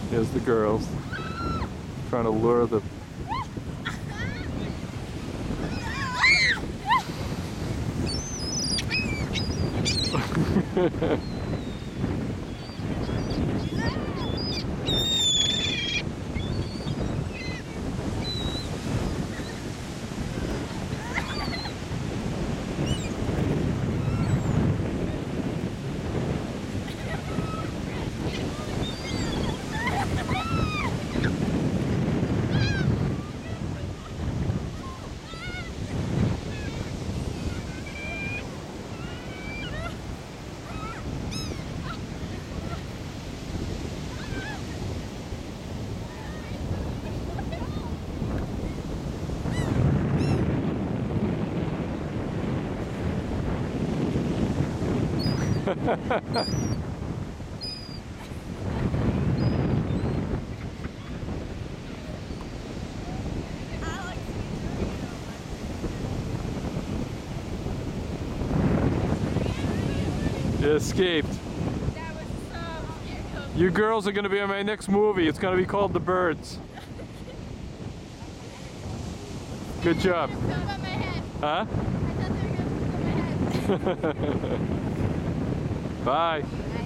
Here's the girls trying to lure the You escaped. That was so scary. You girls are going to be in my next movie. It's going to be called The Birds. Good job. Above my head. Huh? I thought they were going to above my head. Bye.